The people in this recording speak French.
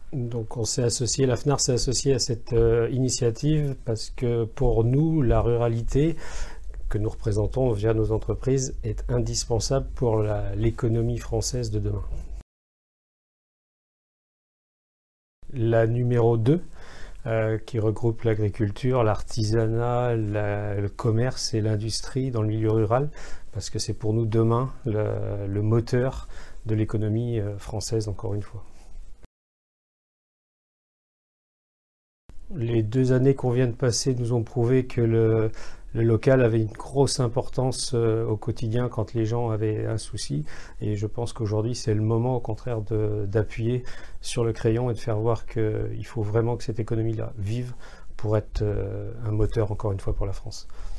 Donc on s'est associé, la FNAR s'est associée à cette initiative parce que pour nous, la ruralité que nous représentons via nos entreprises est indispensable pour l'économie française de demain. La numéro 2, qui regroupe l'agriculture, l'artisanat, le commerce et l'industrie dans le milieu rural, parce que c'est pour nous demain le moteur de l'économie française, encore une fois. Les 2 années qu'on vient de passer nous ont prouvé que le local avait une grosse importance au quotidien quand les gens avaient un souci. Et je pense qu'aujourd'hui, c'est le moment, au contraire, d'appuyer sur le crayon et de faire voir qu'il faut vraiment que cette économie-là vive pour être un moteur, encore une fois, pour la France.